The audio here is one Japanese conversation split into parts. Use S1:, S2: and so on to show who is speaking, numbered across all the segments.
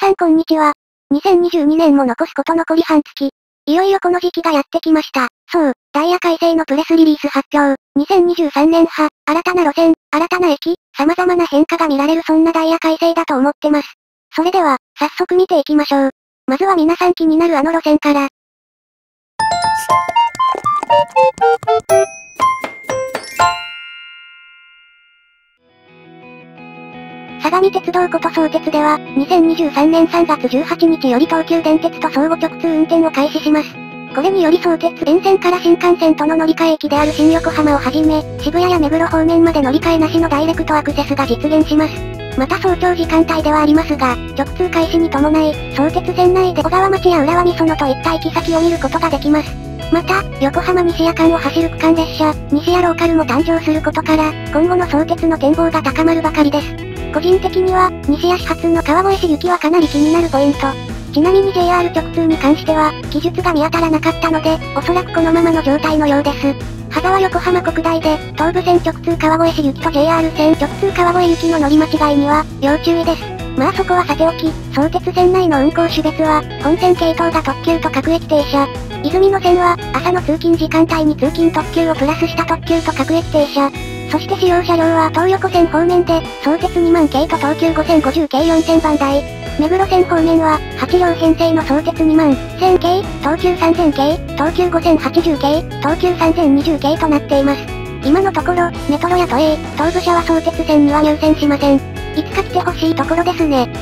S1: んこんにちは。2022年も残すこと残り半月。いよいよこの時期がやってきました。そう、ダイヤ改正のプレスリリース発表。2023年派、新たな路線、新たな駅、様々な変化が見られるそんなダイヤ改正だと思ってます。それでは、早速見ていきましょう。まずは皆さん気になるあの路線から。相模鉄道こと相鉄では、2023年3月18日より東急電鉄と相互直通運転を開始します。これにより相鉄沿線から新幹線との乗り換え駅である新横浜をはじめ、渋谷や目黒方面まで乗り換えなしのダイレクトアクセスが実現します。また早朝時間帯ではありますが、直通開始に伴い、相鉄線内で小川町や浦和美園といった行き先を見ることができます。また、横浜西谷間を走る区間列車、西谷ローカルも誕生することから、今後の相鉄の展望が高まるばかりです。個人的には、西谷始発の川越市行きはかなり気になるポイント。ちなみに JR 直通に関しては、記述が見当たらなかったので、おそらくこのままの状態のようです。羽沢横浜国大で、東武線直通川越市行きと JR 線直通川越行きの乗り間違いには、要注意です。まあそこはさておき、相鉄線内の運行種別は、本線系統が特急と各駅停車。泉野線は、朝の通勤時間帯に通勤特急をプラスした特急と各駅停車。そして使用車両は東横線方面で、相鉄2万系と東急5050系4000番台。目黒線方面は、8両編成の相鉄2万、1000系、東急3000系、東急5080系、東急3020系となっています。今のところ、メトロや都営、東武車は相鉄線には入線しません。いつか来てほしいところですね。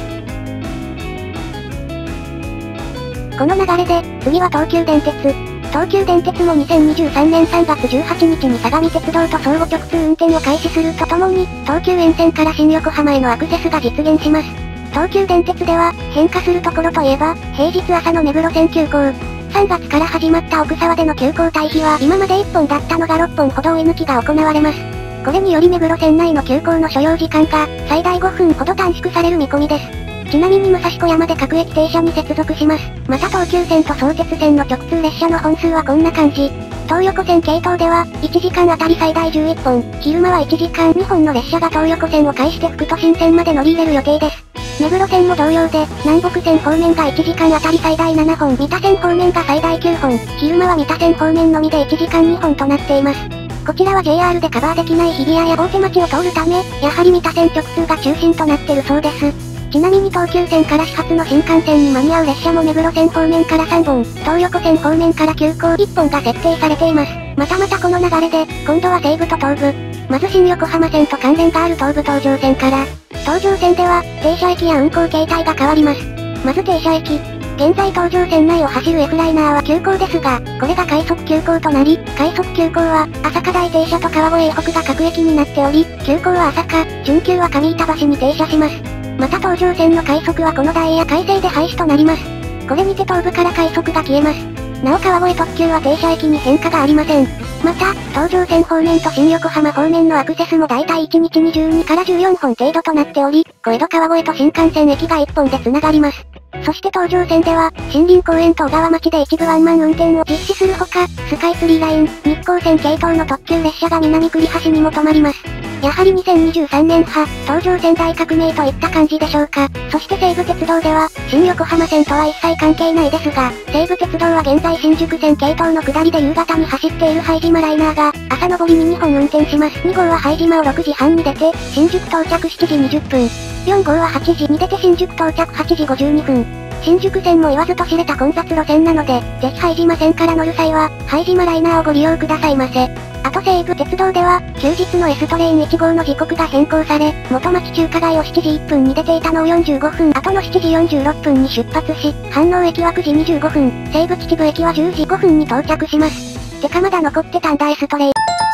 S1: この流れで、次は東急電鉄。東急電鉄も2023年3月18日に相模鉄道と相互直通運転を開始するとともに、東急沿線から新横浜へのアクセスが実現します。東急電鉄では、変化するところといえば、平日朝の目黒線急行。3月から始まった奥沢での急行退避は今まで1本だったのが6本ほど追い抜きが行われます。これにより目黒線内の急行の所要時間が、最大5分ほど短縮される見込みです。ちなみに武蔵小山で各駅停車に接続します。また東急線と相鉄線の直通列車の本数はこんな感じ。東横線系統では、1時間あたり最大11本、昼間は1時間2本の列車が東横線を介して副都心線まで乗り入れる予定です。目黒線も同様で、南北線方面が1時間あたり最大7本、三田線方面が最大9本、昼間は三田線方面のみで1時間2本となっています。こちらは JR でカバーできない日比谷や大手町を通るため、やはり三田線直通が中心となってるそうです。ちなみに東急線から始発の新幹線に間に合う列車も目黒線方面から3本、東横線方面から急行1本が設定されています。またこの流れで、今度は西武と東武。まず新横浜線と関連がある東武東上線から。東上線では、停車駅や運行形態が変わります。まず停車駅。現在東上線内を走る F ライナーは急行ですが、これが快速急行となり、快速急行は、朝霞台停車と川越北が各駅になっており、急行は朝霞、準急は上板橋に停車します。また東上線の快速はこのダイヤ改正で廃止となります。これにて東武から快速が消えます。なお川越特急は停車駅に変化がありません。また、東上線方面と新横浜方面のアクセスもだいたい1日22から14本程度となっており、小江戸川越と新幹線駅が1本で繋がります。そして東上線では、森林公園と小川町で一部ワンマン運転を実施するほか、スカイツリーライン、日光線系統の特急列車が南栗橋にも止まります。やはり2023年派、東上線大革命といった感じでしょうか。そして西武鉄道では、新横浜線とは一切関係ないですが、西武鉄道は現在新宿線系統の下りで夕方に走っている拝島ライナーが、朝上りに2本運転します。2号は拝島を6時半に出て、新宿到着7時20分。4号は8時に出て新宿到着8時52分。新宿線も言わずと知れた混雑路線なので、ぜひ拝島線から乗る際は、拝島ライナーをご利用くださいませ。あと西武鉄道では、休日の S トレイン1号の時刻が変更され、元町中華街を7時1分に出ていたのを45分後の7時46分に出発し、飯能駅は9時25分、西武秩父駅は10時5分に到着します。てかまだ残ってたんだ S トレイン。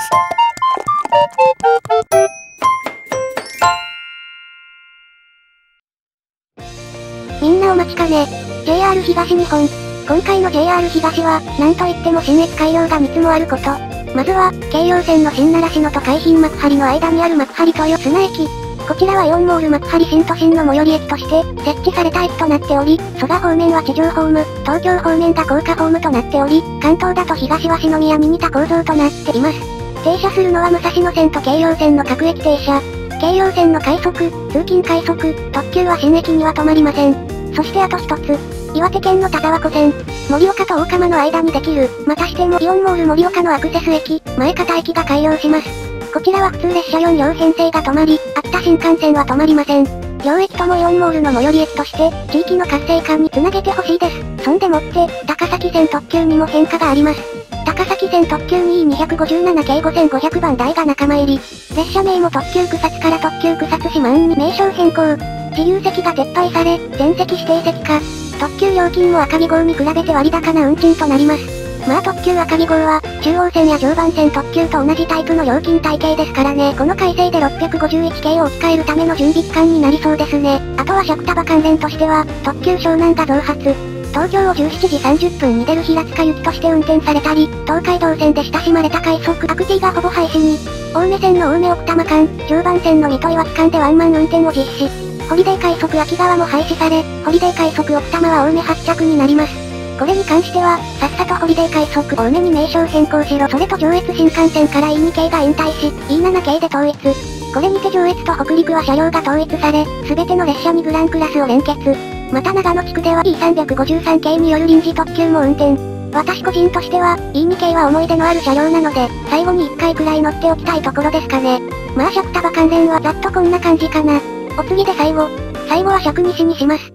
S1: みんなお待ちかね。JR 東日本。今回の JR 東は、なんといっても新駅改良が3つもあること。まずは、京葉線の新習志野と海浜幕張の間にある幕張豊砂駅。こちらはイオンモール幕張新都心の最寄り駅として、設置された駅となっており、蘇我方面は地上ホーム、東京方面が高架ホームとなっており、関東だと東は篠宮に似た構造となっています。停車するのは武蔵野線と京葉線の各駅停車。京葉線の快速、通勤快速、特急は新駅には止まりません。 そしてあと一つ。岩手県の田沢湖線。盛岡と大釜の間にできる、またしてもイオンモール盛岡のアクセス駅、前方駅が開業します。こちらは普通列車4両編成が止まり、秋田新幹線は止まりません。両駅ともイオンモールの最寄り駅として、地域の活性化につなげてほしいです。そんでもって、高崎線特急にも変化があります。高崎線特急257系5500番台が仲間入り。列車名も特急草津から特急草津四万に名称変更。自由席が撤廃され、全席指定席化。特急料金も赤城号に比べて割高な運賃となります。まあ特急赤城号は、中央線や常磐線特急と同じタイプの料金体系ですからね。この改正で651系を置き換えるための準備期間になりそうですね。あとは尺束関連としては、特急湘南が増発。東京を17時30分に出る平塚行きとして運転されたり、東海道線で親しまれた快速アクティがほぼ廃止に。青梅線の青梅奥多摩間、常磐線の水戸岩木間でワンマン運転を実施。ホリデー快速秋川も廃止され、ホリデー快速奥多摩は青梅発着になります。これに関しては、さっさとホリデー快速青梅に名称変更しろ。それと上越新幹線から E2 系が引退し、E7 系で統一。これにて上越と北陸は車両が統一され、すべての列車にグランクラスを連結。また長野地区では E353 系による臨時特急も運転。私個人としては、E2 系は思い出のある車両なので、最後に1回くらい乗っておきたいところですかね。まあ尺束関連はざっとこんな感じかな。お次で最後は尺西にします。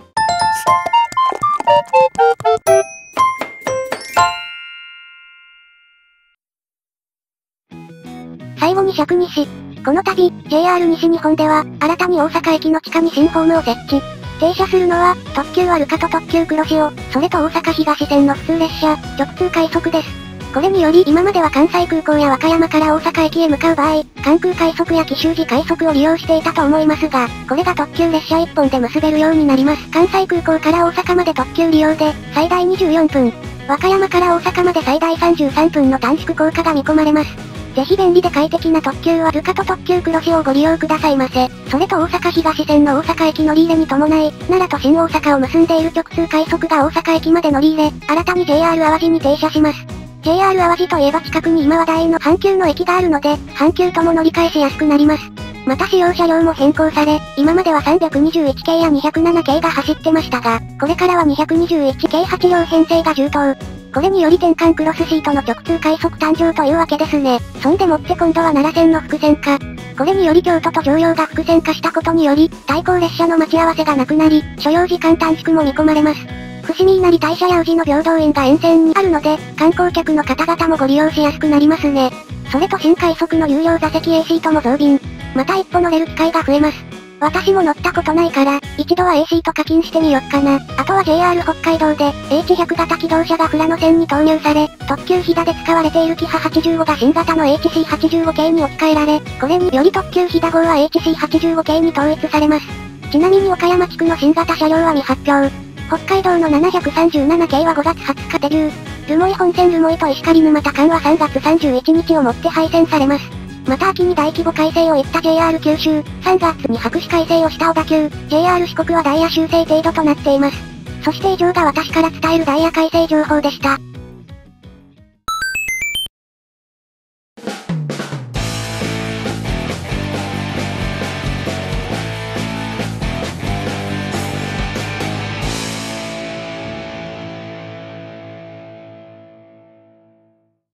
S1: 最後に尺西。この度、JR 西日本では、新たに大阪駅の地下に新ホームを設置。停車するのは、特急アルカと特急黒潮、それと大阪東線の普通列車、直通快速です。これにより今までは関西空港や和歌山から大阪駅へ向かう場合、関空快速や紀州路快速を利用していたと思いますが、これが特急列車1本で結べるようになります。関西空港から大阪まで特急利用で、最大24分。和歌山から大阪まで最大33分の短縮効果が見込まれます。ぜひ便利で快適な特急はルカと特急黒潮をご利用くださいませ。それと大阪東線の大阪駅乗り入れに伴い、奈良と新大阪を結んでいる直通快速が大阪駅まで乗り入れ、新たに JR 淡路に停車します。JR 淡路といえば近くに今話題の阪急の駅があるので、阪急とも乗り換えしやすくなります。また使用車両も変更され、今までは321系や207系が走ってましたが、これからは221系8両編成が充当。これにより転換クロスシートの直通快速誕生というわけですね。そんでもって今度は奈良線の複線化。これにより京都と常陽が複線化したことにより、対向列車の待ち合わせがなくなり、所要時間短縮も見込まれます。伏見稲荷大社や宇治の平等院が沿線にあるので、観光客の方々もご利用しやすくなりますね。それと新快速の有料座席 A シートも増便。また一歩乗れる機会が増えます。私も乗ったことないから、一度は A シート課金してみよっかな。あとは JR 北海道で、H100 型機動車が富良野線に投入され、特急ひだで使われているキハ85が新型の HC85 系に置き換えられ、これにより特急ひだ号は HC85 系に統一されます。ちなみに岡山地区の新型車両は未発表。北海道の737系は5月20日デビュー。留萌本線留萌と石狩沼田間は3月31日をもって廃線されます。また秋に大規模改正を言った JR 九州、3月に白紙改正をした小田急、JR 四国はダイヤ修正程度となっています。そして以上が私から伝えるダイヤ改正情報でした。